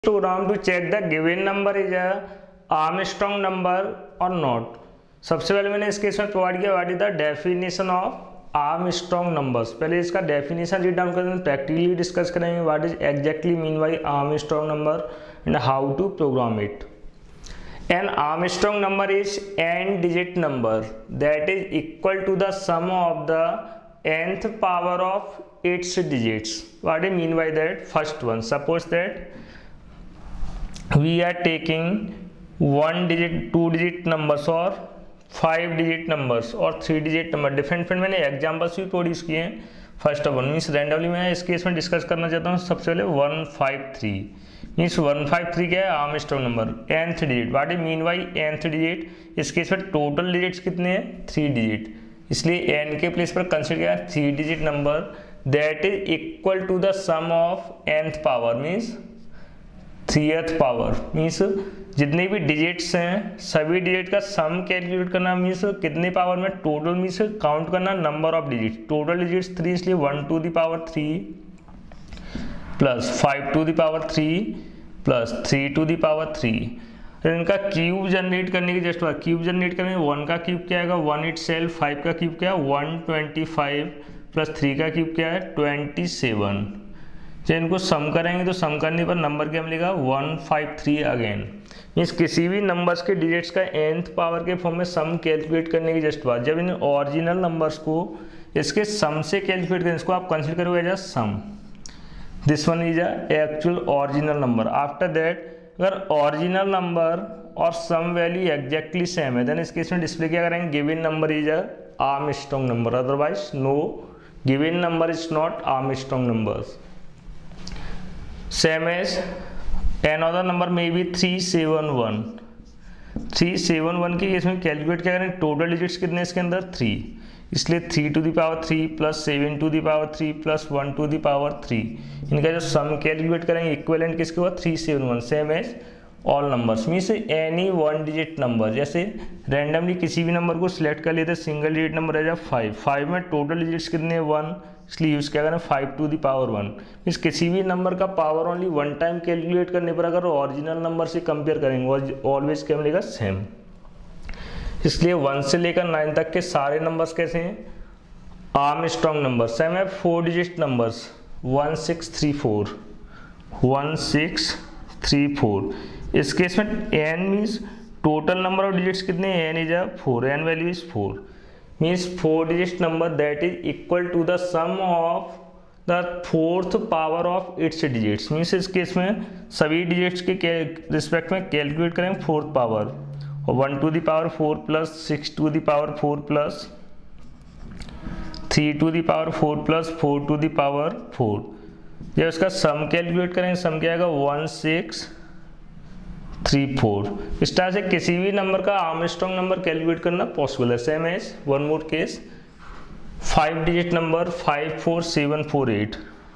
program to check the given number is a armstrong number or not। सबसे पहले मैंने इस केस में प्रोवाइड किया what is the definition of Armstrong numbers. पहले इसका डेफिनेशन रीड डाउन करेंगे, प्रैक्टिकली डिस्कस करेंगे what is exactly mean by Armstrong number and how to program it. An Armstrong number is n digit number that is equal to the sum of the nth power of its digits। What do you mean by that? First one, suppose that we are taking 1 digit, 2 digit numbers or 5 digit numbers or 3 digit number। Different मैंने examples भी produce किए हैं। First of all means randomly मैं इस case में discuss करना चाहता हूँ। सबसे पहले 153 मीन्स 153 क्या है? Armstrong number. nth digit, what do mean by nth digit? इस केस में टोटल डिजिट्स कितने हैं? 3 डिजिट, इसलिए n के प्लेस पर कंसीडर किया 3 digit number that is equal to the sum of nth power means 3th power. Means जितने भी डिजिट्स हैं सभी डिजिट का सम कैलकुलेट करना मीन्स कितने पावर में? टोटल मीन्स काउंट करना number of digit. Total digits 3 इसलिए 1 to the power 3 plus 5 to the power 3 plus 3 to the power 3। इनका क्यूब जनरेट करने की जस्ट बात, क्यूब जनरेट करने में 1 का क्यूब क्या आएगा? 1 इटसेल्फ। 5 का क्यूब क्या है? 125 प्लस 3 का क्यूब क्या है? 27। जब इनको सम करेंगे तो सम करने पर नंबर क्या मिलेगा? 153 अगेन। मीन्स किसी भी नंबर्स के डिजिट्स का nth पावर के फॉर्म में सम कैलकुलेट करने की जस्ट बात। जब इन ओरिजिनल नंबर्स को इसके सम से कैलकुलेट करें, इसको आप कंसिडर करोगे as a sum. This one is a actual original number. After that अगर ओरिजिनल नंबर और सम वैल्यू एग्जैक्टली सेम है देन इस केस में डिस्प्ले क्या करेंगे? Given number is a Armstrong number, otherwise no given number is not Armstrong numbers. Same as another number may be 371। 371 के case में calculate क्या करें? टोटल डिजिट्स कितने इसके अंदर? 3, इसलिए 3 to the power 3 plus 7 to the power 3 plus 1 to the power 3। इनका जो सम कैलकुलेट करेंगे इक्विवेलेंट किसके हुआ? 371। Same as all numbers means any 1 digit number. जैसे रैंडमली किसी भी नंबर को सिलेक्ट कर लेते सिंगल डिजिट नंबर है जब 5 में टोटल डिजिट्स कितने? 1, इसलिए यूज क्या करें? 5 टू द पावर 1। मीन्स किसी भी नंबर का पावर ओनली 1 टाइम कैलकुलेट करने पर अगर ओरिजिनल नंबर से कंपेयर करेंगे ऑलवेज क्या मिलेगा? सेम। इसलिए 1 से लेकर 9 तक के सारे नंबर्स कैसे हैं? Armstrong number. सेम है 4 डिजिट नंबर्स 1634। 1634 इस केस में n means total number of digits कितने? n is a 4, n value is 4 means 4 digit number that is equal to the sum of the 4th power of its digits. Means इस case में सभी digits के respect में calculate करें 4th power, और 1 to the power 4 plus 6 to the power 4 plus 3 to the power 4 plus 4 to the power 4। जब इसका sum calculate करेंगे सम क्या आएगा? 1634। इस तरह से किसी भी नंबर का आर्मस्ट्रॉन्ग नंबर कैलकुलेट करना पॉसिबल है। Same as one more case 5 digit number 54748।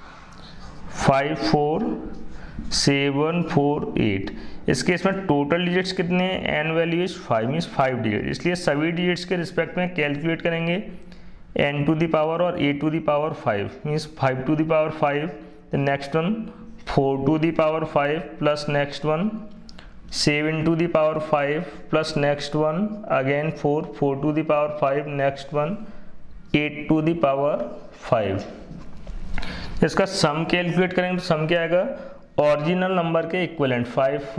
54748 इस केस में टोटल डिजिट्स कितने हैं? n value is 5 means 5 digit, इसलिए सभी डिजिट्स के रिस्पेक्ट में कैलकुलेट करेंगे n टू द पावर और a to the power 5 means 5 to the power 5, the next one 4 to the power 5 plus next one 7 to the power 5 plus next one again 4 to the power 5 next one 8 to the power 5। इसका sum calculate करेंगे तो sum क्या आएगा? Original number के equivalent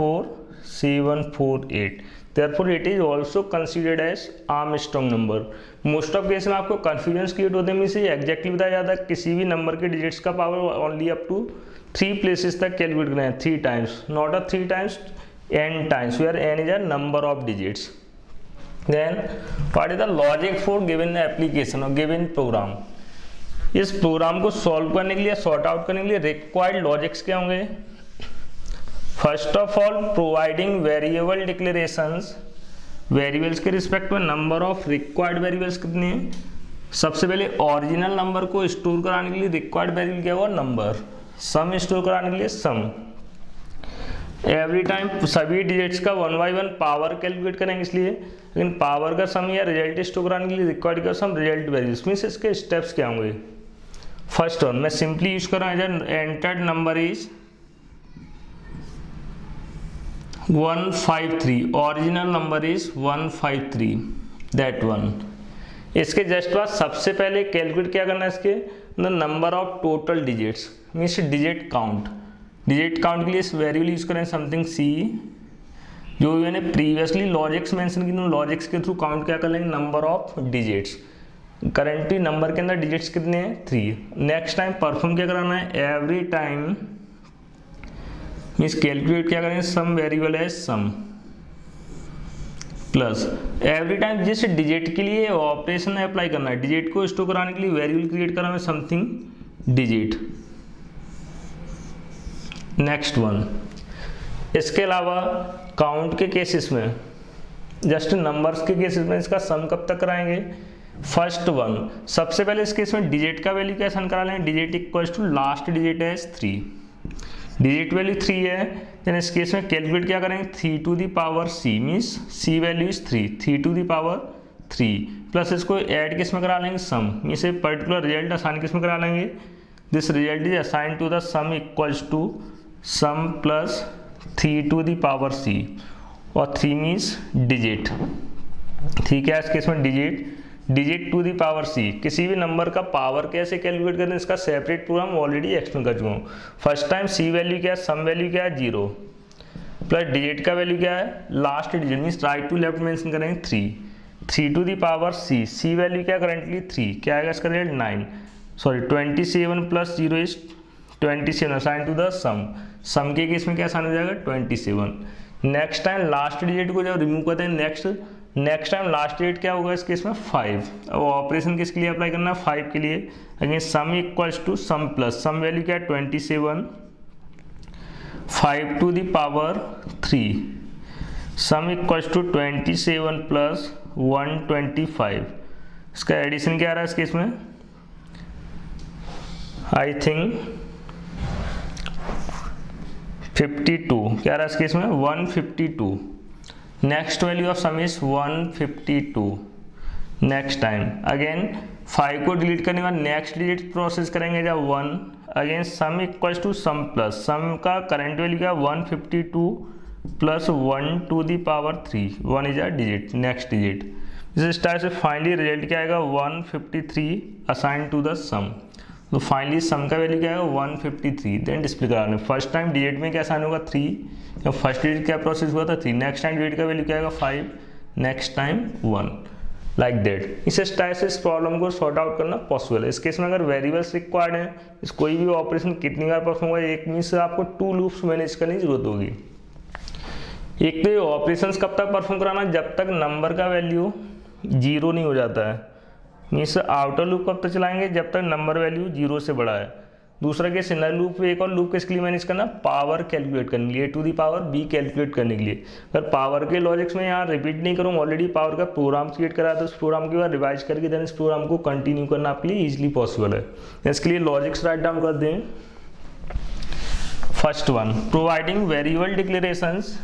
54748। Therefore it is also considered as Armstrong number. Most of case में आपको confusion create होते हैं, मीन्स एग्जैक्टली बताया जाता है किसी भी नंबर के डिजिट्स का power only up to 3 places तक कैलकुलेट करना है, 3 times, not a 3 times, n times, where n is a number of digits. Then what is the logic for given application और गिवन प्रोग्राम? इस program को solve करने के लिए, sort out करने के लिए रिक्वायर्ड लॉजिक्स क्या होंगे? First of all providing variable declarations. Variables के रिस्पेक्ट में नंबर ऑफ रिक्वायर्ड वेरिएबल्स कितने हैं? सबसे पहले ओरिजिनल नंबर को स्टोर कराने के लिए रिक्वायर्ड वेरिएबल क्या हुआ? नंबर। सम स्टोर कराने के लिए सम। एवरी टाइम सभी डिजिट्स का 1 बाई 1 पावर कैलकुलेट करेंगे, इसलिए लेकिन पावर का सम या रिजल्ट स्टोर कराने के लिए रिक्वायर्ड का सम रिजल्ट वेरिएबल्स। मीन्स इसके स्टेप्स क्या होंगे? फर्स्ट वन मैं सिंपली यूज कर रहा हूँ entered number is 153, original number is 153, that one. इसके जस्ट बाद सबसे पहले कैलकुलेट क्या करना है, इसके number of total digits, means digit count. Digit count के लिए इस वेरिएबल यूज करें समथिंग सी, जो मैंने प्रीवियसली लॉजिक्स मेंशन की, लॉजिक्स के थ्रू काउंट क्या कर लेंगे, number of digits. Currently number के अंदर डिजिट्स कितने हैं, 3। नेक्स्ट टाइम परफॉर्म क्या कराना है, एवरी टाइम मीन्स कैलकुलेट क्या करेंगे, सम वेरिएबल है सम प्लस एवरी टाइम जिस डिजिट के लिए ऑपरेशन अप्लाई करना है, डिजिट को स्टोर कराने के लिए वेरिएबल क्रिएट करना है समथिंग डिजिट। नेक्स्ट वन, इसके अलावा काउंट के केसेस में, जस्ट नंबर्स के केसेस में इसका सम कब तक कराएंगे, फर्स्ट वन। सबसे पहले इस केस में डिजिट का वैल्यू क्या करा लें, digit equals to last digit है 3, डिजिट वैल्यू 3 है, देन इस केस में कैलकुलेट क्या करेंगे, 3 to the power c, means c value is 3 to the power 3 plus इसको ऐड किस में करा लेंगे, sum, means a particular result assign किस में करा लेंगे, this result is assign to the sum equals to sum plus 3 to the power c, और 3 मीन्स डिजिट, ठीक है। इस केस में digit to the power c, किसी भी नंबर का पावर कैसे कैलकुलेट करना है, इसका सेपरेट प्रोग्राम ऑलरेडी एक्सप्लेन कर चुका हूँ। फर्स्ट टाइम c वैल्यू क्या है, सम वैल्यू क्या है 0, प्लस डिजिट का वैल्यू क्या है, last digit means right to left mention करेंगे 3 to the power c value क्या करेंटली 3, क्या आएगा इसका result 9, sorry 27 plus 0 is 27 assign to the sum के केस में क्या असाइन हो जाएगा 27। नेक्स्ट टाइम लास्ट डिजिट को जब रिमूव करते हैं, नेक्स्ट टाइम लास्ट डिजिट क्या होगा इस केस में 5। अब ऑपरेशन किसके लिए अप्लाई करना है, 5 के लिए। Again sum equals to sum plus sum value क्या है 27, 5 to the power 3, sum equals to 27 plus 125, इसका एडिशन क्या आ रहा है इस केस में, आई थिंक 52, क्या आ रहा है इस केस में 152। Next value of sum is 152। Next time again 5 को डिलीट करने के बाद नेक्स्ट डिजिट प्रोसेस करेंगे जब 1, again sum equals to sum plus sum का करंट वैल्यू क्या 152 plus 1 to the power 3, 1 is a digit, next digit. इस टाइप से फाइनली रिजल्ट क्या आएगा 153 असाइन टू द सम। तो फाइनली सम का वैल्यू क्या है 153, देन डिस्प्ले कराना। फर्स्ट टाइम डिजिट में क्या साइन होगा 3, या फर्स्ट डिजिट क्या प्रोसेस हुआ था 3, नेक्स्ट टाइम डिजिट का वैल्यू क्या आएगा 5, नेक्स्ट टाइम 1, लाइक दैट। इस टाइप से इस प्रॉब्लम को सॉर्ट आउट करना पॉसिबल है। इस केस में अगर वेरिएबल्स रिक्वायर्ड है, इस कोई भी ऑपरेशन कितनी बार परफॉर्म होगा, एक मीन्स आपको 2 लूप्स मैनेज करने की जरूरत होगी। एक तो ये ऑपरेशन कब तक परफॉर्म कराना, जब तक नंबर का वैल्यू 0 नहीं हो जाता है, मीन्स आउटर लूप कब तक चलाएंगे, जब तक नंबर वैल्यू 0 से बड़ा है। दूसरा केस इनर लूप, एक और लूप किसके लिए मैनेज करना, पावर कैलकुलेट करने के लिए, to the power b calculate करने के लिए। अगर पावर के लॉजिक्स में यहाँ रिपीट नहीं करूँ, ऑलरेडी पावर का प्रोग्राम क्रिएट करा है, तो उस प्रोग्राम के बाद रिवाइज करके देन इस प्रोग्राम को कंटिन्यू करना आपके लिए ईजिली पॉसिबल है। इसके लिए लॉजिक्स राइट डाउन कर दें। First one, providing variable declarations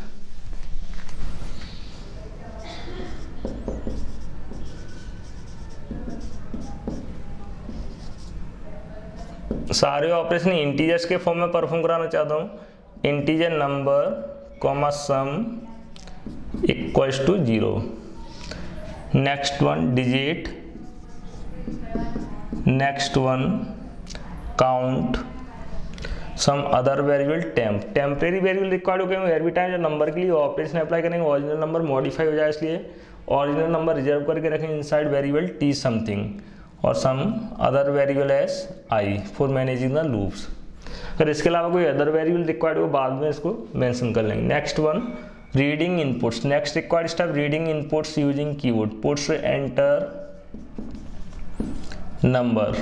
सारे ऑपरेशन इंटीजर्स के फॉर्म में परफॉर्म कराना चाहता हूँ। Integer number comma sum equals to 0। Next one digit, next one count, sum other variable temp. Temporary variable required हो गए एवरी टाइम जब नंबर के लिए ऑपरेशन अप्लाई करेंगे ओरिजिनल नंबर मॉडिफाई हो जाए, इसलिए ओरिजिनल नंबर रिजर्व करके रखेंगे इनसाइड वेरिएबल टी समथिंग, और sum other variable as i for managing the loops. अगर इसके अलावा कोई अदर वेरिएबल रिक्वायर्ड हो बाद में इसको मेंशन कर लेंगे। Next one reading inputs, next required step reading inputs using keyword, puts enter number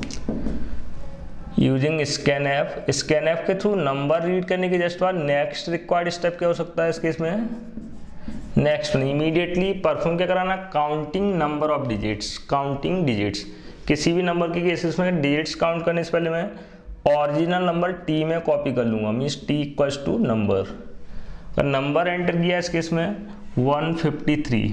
using scanf. Scanf के थ्रू नंबर रीड करने के जस्ट बाद नेक्स्ट रिक्वायर्ड स्टेप क्या हो सकता है इस केस में, नेक्स्ट इमीडिएटली परफॉर्म क्या कराना, counting number of digits, counting digits. किसी भी नंबर के केसेस में डिजिट्स काउंट करने से पहले मैं ओरिजिनल नंबर टी में कॉपी कर लूंगा, means t equals to number. अगर नंबर एंटर किया इस केस में 153,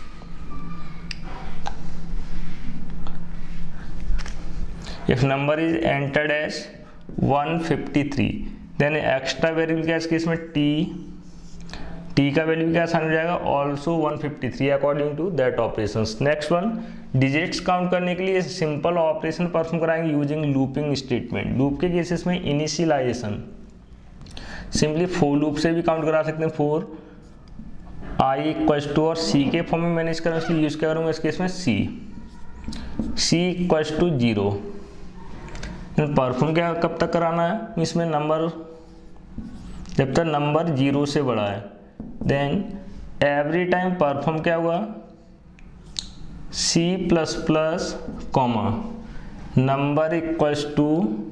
if number is entered as 153 then extra variable क्या इस केस में टी टी का वैल्यू क्या आसान हो जाएगा, also 153 according to that operation. Next one, digits count करने के लिए सिंपल ऑपरेशन परफॉर्म कराएंगे यूजिंग लूपिंग स्टेटमेंट। लूप के केसेस में इनिशियलाइजेशन सिंपली फोर लूप से भी काउंट करा सकते हैं, फोर आई इक्वल्स टू, और सी के फॉर्म में मैनेज करूँ इसलिए यूज क्या करूँगा इस केस में सी इक्वल्स टू 0। परफॉर्म क्या कब तक कराना है, इसमें नंबर जब तक नंबर 0 से बड़ा है। देन एवरी टाइम परफॉर्म क्या हुआ, c plus plus comma number equals to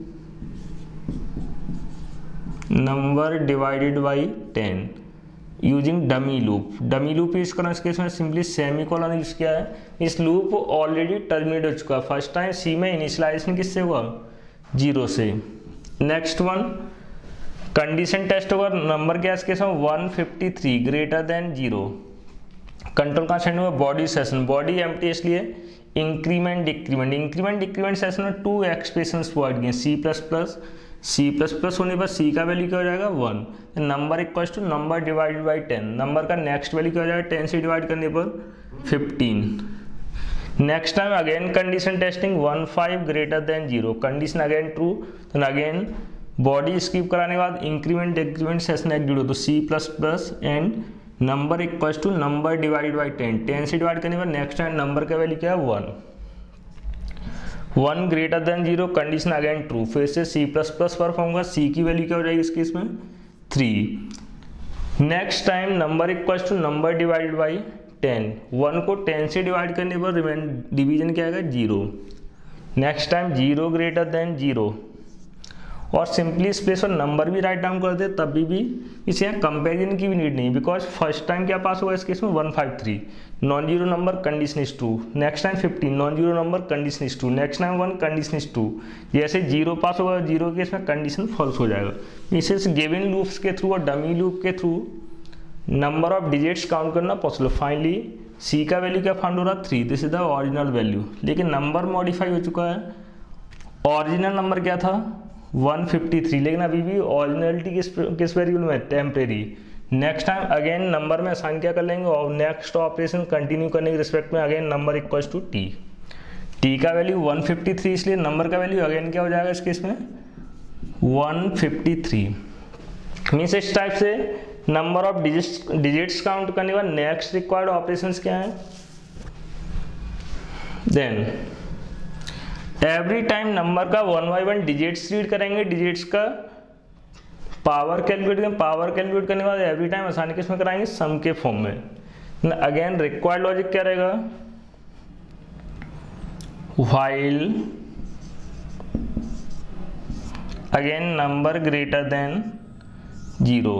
number divided by 10 using dummy loop. Dummy loop use करना इस केस में सिंपली सेमी कॉलन यूज किया है। इस लूप ऑलरेडी टर्मिनेट हो चुका है, फर्स्ट टाइम सी में इनिशियलाइजेशन किससे हुआ, 0 से। नेक्स्ट वन, कंडीशन टेस्ट होगा, नंबर क्या है इस केस में 153 ग्रेटर देन 0। कंट्रोल का सेंड हुआ बॉडी सेशन, बॉडी एम्प्टी इसलिए इंक्रीमेंट डिक्रीमेंट सेशन में 2 एक्सप्रेशंस प्रोवाइड किए, सी प्लस प्लस होने पर सी का वैल्यू क्या हो जाएगा 1, number equals to number divided by 10, number का नेक्स्ट वैल्यू क्या हो जाएगा 10 से डिवाइड करने पर 15। Next time again condition testing 15 greater than 0, condition again true, तो अगेन बॉडी स्किप कराने के बाद इंक्रीमेंट डिक्रीमेंट सेशन एग्जीक्यूट हो, तो c plus plus and number equals to number divided by 10 से डिवाइड करने पर नेक्स्ट टाइम नंबर का वैल्यू क्या है 1 greater than 0, condition again true, फिर से सी प्लस प्लस परफॉर्म होगा, सी की वैल्यू क्या हो जाएगी इस केस में 3। Next time number equals to number divided by 10, 1 को 10 से डिवाइड करने पर डिवीजन क्या आएगा 0। नेक्स्ट टाइम 0 ग्रेटर देन 0, और सिंपली इस प्लेस पर नंबर भी राइट डाउन कर दे तभी भी इसे यहाँ कंपेरिजन की भी नीड नहीं, बिकॉज फर्स्ट टाइम क्या पास होगा इस केस में 153, non zero number condition is true, next time 15 non zero number condition is true, next time 1 condition is true, जैसे 0 पास होगा 0 के इसमें कंडीशन फॉल्स हो जाएगा। इसे गिवन लूप्स के थ्रू और डमी लूप के through number of digits count करना पॉसिबल। फाइनली सी का वैल्यू क्या फाउंड हो रहा 3, this is the original value, लेकिन नंबर मॉडिफाई हो चुका है। ओरिजिनल नंबर क्या था 153, लेकिन अभी भी ओरिजिनलिटी किस वेरिएबल में, temporary. Next time again number में असाइन क्या कर लेंगे, और नेक्स्ट ऑपरेशन कंटिन्यू करने के रिस्पेक्ट में again number equals to t का वैल्यू 153, इसलिए नंबर का वैल्यू अगेन क्या हो जाएगा इस केस में 153। मीन्स इस टाइप से नंबर ऑफ डिजिट्स काउंट करने का नेक्स्ट रिक्वायर्ड ऑपरेशंस क्या है, देन एवरी टाइम नंबर का 1 बाई 1 डिजिट्स रीड करेंगे, डिजिट्स का पावर कैलकुलेट करने के बाद एवरी टाइम आसानी किस में कराएंगे, सम के फॉर्म में। अगेन रिक्वायर्ड लॉजिक क्या रहेगा, while again number greater than 0,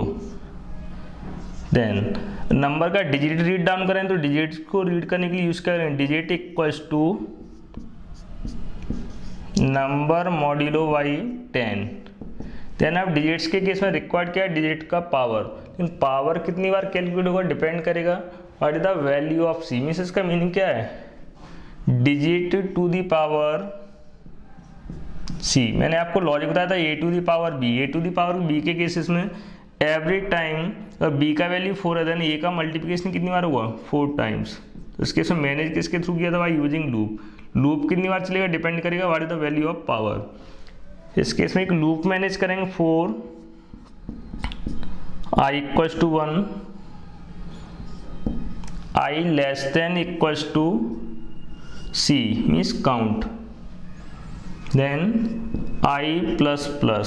then number का डिजिट रीड डाउन करें तो डिजिट को रीड करने के लिए यूज करें digit equals to number modulo by 10। Then अब डिजिट्स के केस में रिक्वायर्ड क्या है, डिजिट का पावर, लेकिन पावर कितनी बार कैलकुलेट होगा डिपेंड करेगा what is the value of c. Means इसका मीनिंग क्या है, digit to the power c. मैंने आपको लॉजिक बताया था a to the power b के केसेस में एवरी टाइम बी का वैल्यू 4 है, देन ए का मल्टीप्लिकेशन कितनी बार हुआ 4 टाइम्स। तो इस केस में मैनेज किसके थ्रू किया था भाई, यूजिंग लूप कितनी बार चलेगा डिपेंड करेगा what is the value of power. इस केस में एक लूप मैनेज करेंगे 4 i equals to 1, i less than equals to c means count, then i plus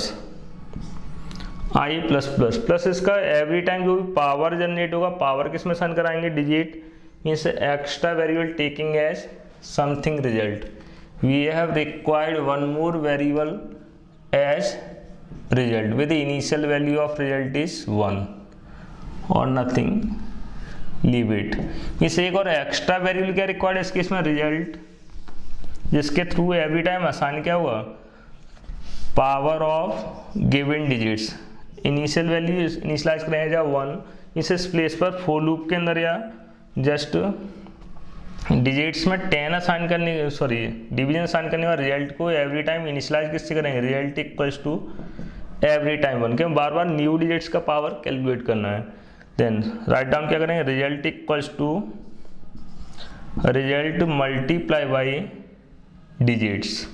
plus इसका एवरी टाइम जो भी पावर जनरेट होगा, पावर किस में सन कराएंगे, digit means extra variable taking as something result. We have required one more variable as result with the initial value of result is 1 or nothing, leave it. इसे एक और extra variable क्या required है इस case में, result, जिसके through every time आसान क्या हुआ, power of given digits, initial value initialize करें या 1, इस प्लेस पर फोर लूप के अंदर या जस्ट डिजिट्स में 10 असाइन करने, डिवीजन असाइन करने का रिजल्ट को एवरी टाइम इनिशियलाइज किससे करेंगे, result equals to every time 1 के बार बार न्यू डिजिट्स का पावर कैलकुलेट करना है। देन राइट डाउन क्या करेंगे, result equals to result multiply by digits.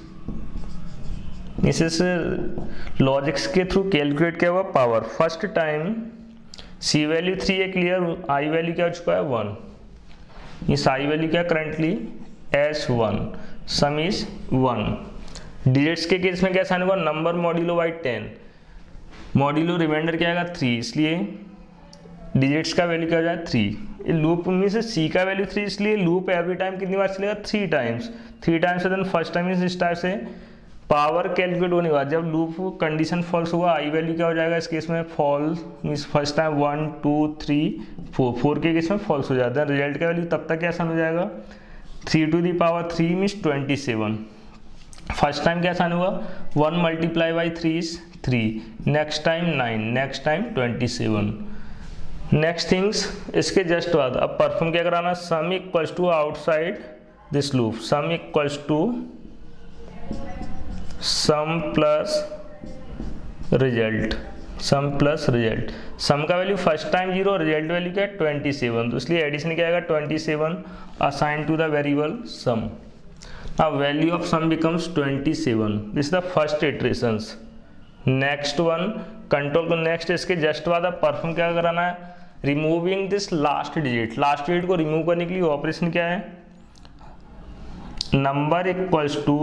इस लॉजिक्स के थ्रू कैलकुलेट किया हुआ power. First time c value 3 है क्लियर, आई वैल्यू क्या हो चुका है 1, इस आई वैल्यू क्या currently S1, sum is 1। Digits के केस में क्या साइन होगा, number modulo by 10, modulo remainder क्या आएगा 3, इसलिए डिजिट्स का वैल्यू क्या हो जाए 3। लूप में से सी का वैल्यू 3, इसलिए लूप एवरी टाइम कितनी बार चलेगा 3 टाइम्स, 3 टाइम्स से देन फर्स्ट टाइम इस टाइप से पावर कैलकुलेट होने के बाद जब लूप कंडीशन फॉल्स होगा आई वैल्यू क्या हो जाएगा इस केस में फॉल्स, मीन्स फर्स्ट टाइम 1 2 3 4 के केस में फॉल्स हो जाता है। रिजल्ट का वैल्यू तब तक क्या आसान हो जाएगा 3 to the power 3 means 27। First time क्या आसान होगा 1 multiply by 3 is 3, next time 9, next time 27। Next things इसके जस्ट बाद अब परफॉर्म क्या कराना, sum equals to outside this loop, sum equals to sum plus result, sum plus result. Sum का value first time 0, result value क्या है 27, तो इसलिए एडिशन क्या आएगा 27 assign to the variable sum. Now value of sum becomes 27, this is the first iterations. Next one control को next इसके just बाद अब परफॉर्म क्या कराना है, removing this last digit. Last digit को रिमूव करने के लिए ऑपरेशन क्या है, number equals to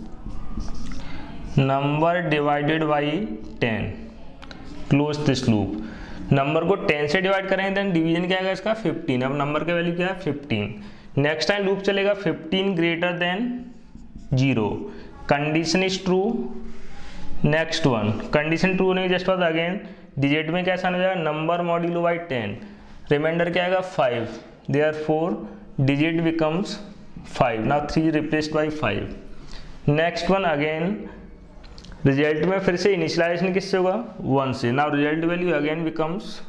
number divided by 10, close this loop. Number को 10 से डिवाइड करेंगे देन डिवीजन क्या आएगा इसका 15, अब नंबर का वैल्यू क्या है 15। नेक्स्ट टाइम लूप चलेगा 15 greater than 0, condition is true. Next one condition true होने के जस्ट बाद अगेन डिजिट में क्या आसान हो जाएगा नंबर मॉड्यूलो बाई 10, रिमाइंडर क्या आएगा 5, therefore digit becomes 5, now 3 replaced by 5। Next one again result में फिर से इनिशियलाइजेशन किससे होगा 1 से, now result value again becomes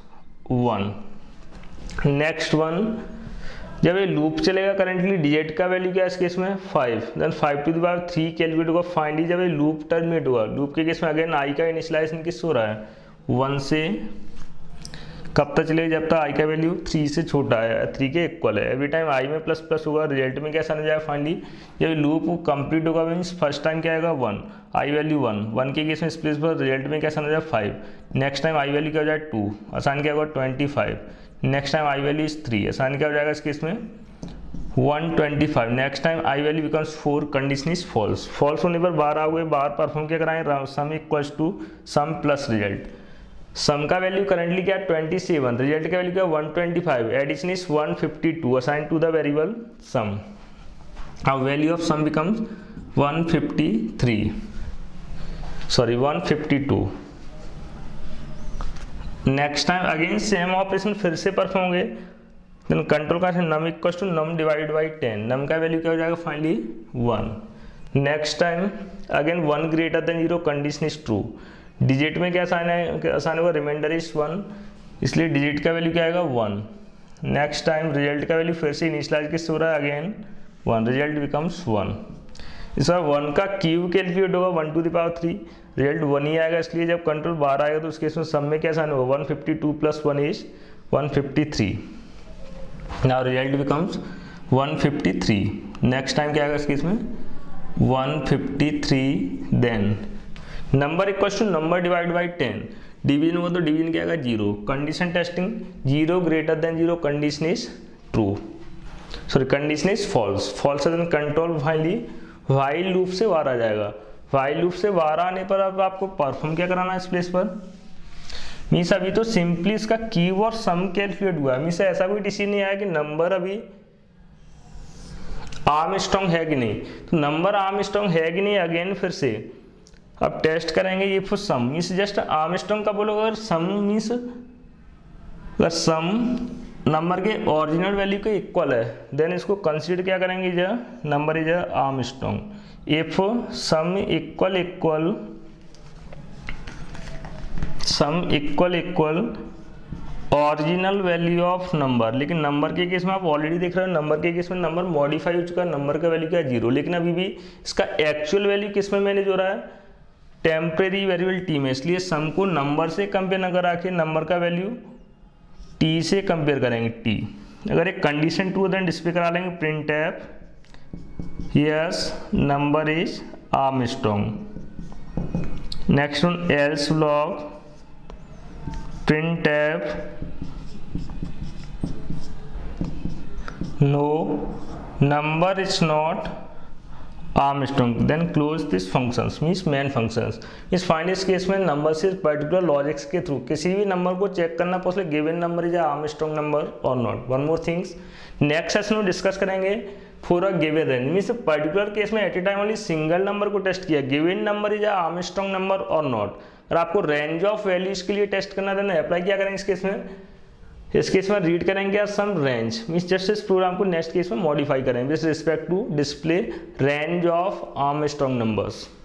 1। Next one जब ये लूप चलेगा करंटली डिजिट का वैल्यू क्या है इस केस में 5, then 5 to the power 3 calculate होगा फाइनली जब ये लूप टर्मिनेट हुआ। लूप के केस में अगेन आई का इनिशियलाइजेशन किससे हो रहा है 1 से, कब तक चलेगा जब तक आई का वैल्यू 3 से छोटा है, 3 के इक्वल है। एवरी टाइम आई में प्लस प्लस होगा, रिजल्ट में कैसा आ जाएगा फाइनली जब लूप कंप्लीट होगा मीन्स फर्स्ट टाइम क्या आएगा 1, आई वैल्यू 1 के केस में स्पेस पर रिजल्ट में कैसा आ जाएगा 5। नेक्स्ट टाइम आई वैल्यू क्या हो जाएगा 2, आसान क्या होगा 25। Next time i value is 3, आसान क्या हो जाएगा इस केस में 125। Next time i value becomes 4, condition is false. False होने पर बाहर आओगे, बाहर परफॉर्म क्या कराएं, sum equals to sum plus result. Sum का वैल्यू करंटली क्या है 27, रिजल्ट का वैल्यू क्या है 125, addition is 152 assign to the variable sum. Now value of sum becomes 152। Next time again same operation फिर से परफॉर्म होंगे, देन कंट्रोल का num equals to num divide by 10, num का वैल्यू क्या हो जाएगा finally 1। Next time again 1 greater than 0, condition is true. Digit में क्या आसान होगा रिमाइंडर इज 1, इसलिए डिजिट का वैल्यू क्या आएगा 1। नेक्स्ट टाइम रिजल्ट का वैल्यू फिर से इनिशियलाइज किससे हो रहा है अगेन 1, रिजल्ट बिकम्स 1। इस बार 1 का क्यूब कैलकुलेट होगा 1 टू द पावर 3, रिजल्ट 1 ही आएगा, इसलिए जब कंट्रोल बाहर आएगा तो उस केस में सम में क्या आसान होगा 152 plus 1 is 153, now result becomes 153। Next time क्या आएगा इस केस में 153, then number equals to number divide by 10, division होगा तो डिवीजन क्या आएगा 0, condition testing 0 greater than 0, condition is true, sorry condition is false. False then control finally while loop से बाहर आ जाएगा। व्हाइल लूप से बाहर आने पर अब आपको परफॉर्म क्या कराना है इस प्लेस पर, मीन्स अभी तो सिंपली इसका कीवर्ड और सम कैलकुलेट हुआ है, मीन्स ऐसा कोई डिसीजन नहीं आया कि नंबर अभी आर्मस्ट्रांग है कि नहीं, तो नंबर आर्मस्ट्रांग है कि नहीं अगेन फिर से अब टेस्ट करेंगे। ये for sum means just Armstrong का बोलोगे, अगर सम मीन्स अगर सम नंबर के ओरिजिनल वैल्यू के इक्वल है देन इसको कंसीडर क्या करेंगे जो number is Armstrong. If sum equal original value of number, लेकिन नंबर के केस में आप ऑलरेडी देख रहे हो नंबर के केस में नंबर मॉडिफाई हो चुका है, नंबर का वैल्यू क्या है 0, लेकिन अभी भी इसका एक्चुअल वैल्यू किस में मैनेज हो रहा है टेम्परेरी वेरिएबल टी में, इसलिए सम को नंबर से कंपेयर न करा के नंबर का वैल्यू टी से कंपेयर करेंगे टी। अगर एक कंडीशन ट्रू देन डिस्प्ले करा लेंगे printf yes number is Armstrong. Next one else block printf no number is not Armstrong, then close this functions means main functions. इस find इस case में number से particular logics के through किसी भी number को check करना possible, given number is Armstrong number और not. One more things next session में डिस्कस करेंगे for a given range means particular case में at a time only single number को टेस्ट किया, given number is Armstrong number और not. और आपको range of values के लिए टेस्ट करना देना है, अप्लाई क्या करेंगे इस केस में, इस केस में रीड करेंगे सम रेंज मीन्स जस्ट इस प्रोग्राम को नेक्स्ट केस में मॉडिफाई करेंगे with respect to display range of Armstrong numbers.